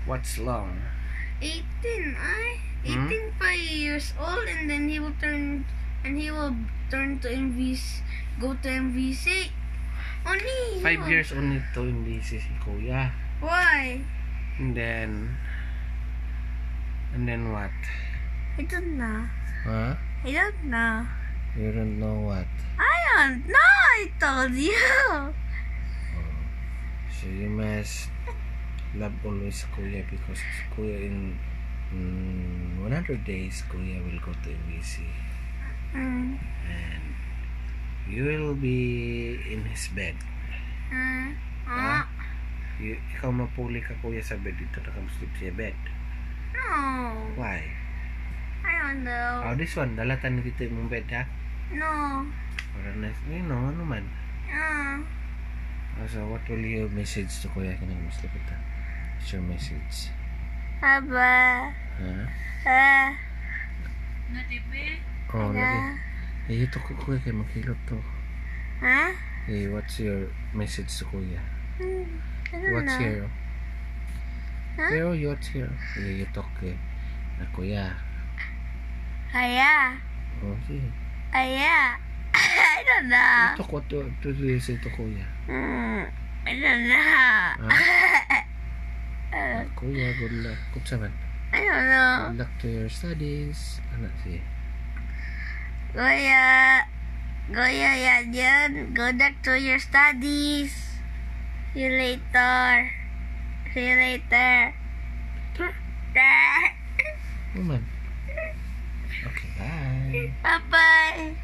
What's long? 18, 5 years old, and then he will turn to MVC, go to MVC. Only 5 years only to MVC si Kuya. Why? And then what? I don't know. Huh? I don't know. You don't know what? I don't know. I told you. So you must love always Kuya, because Kuya in 100 days Kuya will go to MVC. And you will be in his bed. Ikaw mapuli ka Kuya sa bed dito, nakamuslip sa bed. No. Why? I don't know. Oh, this one, dalatan dito yung bed ha? No. Para nice. Ano man. So what will you message to Kuya kung nakamuslip ito? What's your message? Aba. Natipi? Oh, lagi. Ito ko Kuya kay makilot to. Hey, what's your message to Kuya? I don't What's know. here? Pero what's here? You talk kay na Kuya. Aya. Okay. Aya. I don't know. You talk what to you say to Kuya. I don't know. Kuya, good luck. Kutsa man. I don't know. Good luck to your studies. Ano siya? Goya, Yan, go back to your studies. See you later. Woman. Okay, bye. Bye-bye.